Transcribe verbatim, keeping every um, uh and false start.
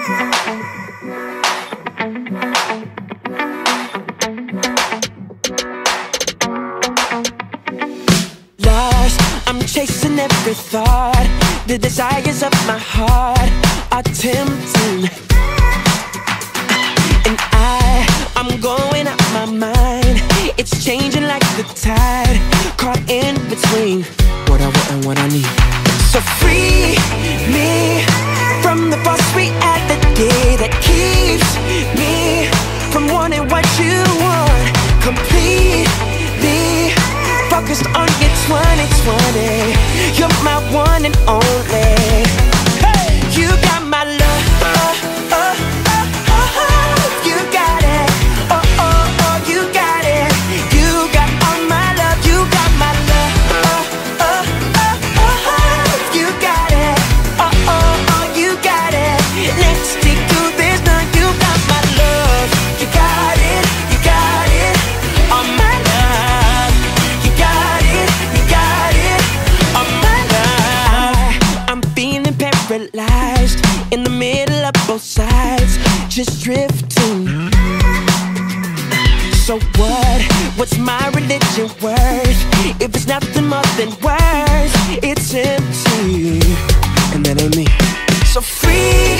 Lost, I'm chasing every thought. The desires of my heart are tempting, and I, I'm going out my mind. It's changing like the tide, caught in between what I want and what I need. So free me from the false reality that keeps me from wanting what you want. Completely focused on your twenty twenty. You're my one and only. Hey! You got my love, oh, oh, oh, oh, oh. You got it, oh, oh, oh, you got it. You got all my love, you got my love, oh, oh, oh, oh, oh. You got it, oh, oh, oh, you got it. Let's stick to this now, you got my love. You got it, you got it, all my love. You got it, you got it, all my love. I, I'm feeling paralyzed in the middle of both sides, just drifting. So what? What's my religion worth if it's nothing more than words? It's empty, and that ain't me. So free